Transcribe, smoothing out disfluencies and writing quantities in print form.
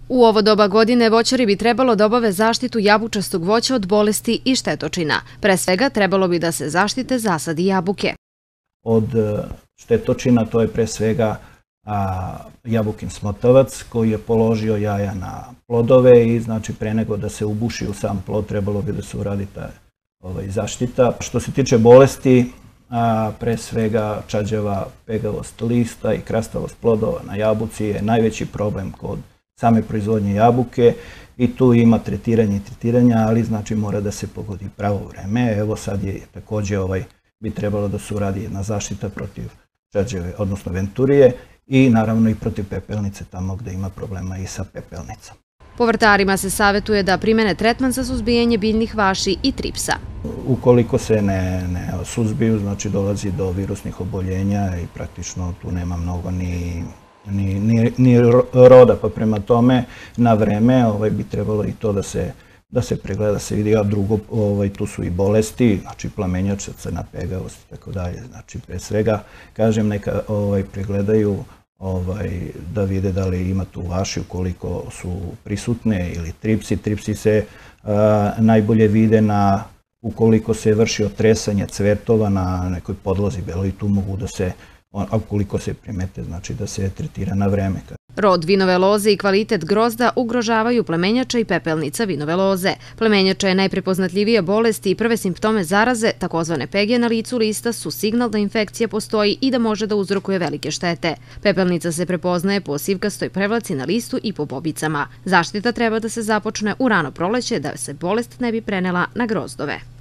U ovo doba godine voćari bi trebalo da obave zaštitu jabučastog voća od bolesti i štetočina. Pre svega trebalo bi da se zaštite zasadi jabuke. Od štetočina to je pre svega jabukin smotavac koji je položio jaja na plodove i znači pre nego da se ubuši u sam plod trebalo bi da se uradi ta zaštita. Što se tiče bolesti, pre svega čađava pegavost lista i krastavost plodova na jabuci je najveći problem kod same proizvodnje jabuke i tu ima tretiranja, ali znači mora da se pogodi pravo vreme. Evo sad je takođe bi trebalo da se uradi jedna zaštita protiv čađave, odnosno venturije i naravno i protiv pepelnice tamo gde ima problema i sa pepelnicom. Povrtarima se savetuje da primene tretman za suzbijanje biljnih vaši i tripsa. Ukoliko se ne suzbiju, znači dolazi do virusnih oboljenja i praktično tu nema mnogo ni roda, pa prema tome na vreme bi trebalo i to da se pregleda, da se vidi, a drugo tu su i bolesti, znači plamenjača, crna pegavost i tako dalje. Znači pre svega, kažem, neka pregledaju da vide da li ima tu vaši, ukoliko su prisutne ili tripsi. Tripsi se najbolje vide ukoliko se vrši otresanje cvetova na nekoj podlozi beloj i tu mogu da se, a ukoliko se primete, znači da se tretira na vreme. Rod vinove loze i kvalitet grozda ugrožavaju plemenjača i pepelnica vinove loze. Plemenjača je najprepoznatljivija bolest i prve simptome zaraze, takozvane pege na licu lista, su signal da infekcija postoji i da može da uzrokuje velike štete. Pepelnica se prepoznaje po sivkastoj prevlaci na listu i po bobicama. Zaštita treba da se započne u rano proleće da se bolest ne bi prenela na grozdove.